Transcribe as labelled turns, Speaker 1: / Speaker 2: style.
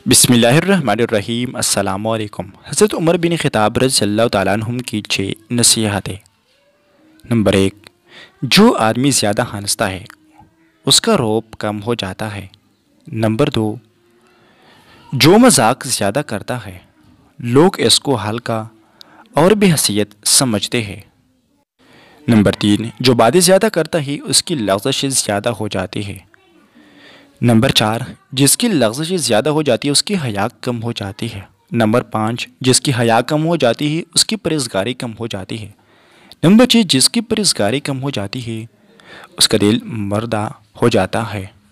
Speaker 1: बिस्मिल्लाहिर्रहमानिर्रहीम अस्सलामु अलैकुम। हज़रत उमर बिन ख़िताब रज़ियल्लाहु तआला अन्हुम की 6 नसीहतें। नंबर 1, जो आदमी ज़्यादा हंसता है उसका रौब कम हो जाता है। नंबर 2, जो मजाक ज़्यादा करता है लोग इसको हल्का और बेहसियत समझते हैं। नंबर 3, जो बातें ज़्यादा करता है उसकी लग़ज़शें ज़्यादा हो जाती है। नंबर 4, जिसकी लग़ज़शें ज़्यादा हो जाती है उसकी हया कम हो जाती है। नंबर 5, जिसकी हया कम हो जाती है उसकी परहेज़गारी कम हो जाती है। नंबर 6, जिसकी परहेज़गारी कम हो जाती है उसका दिल मर्दा हो जाता है।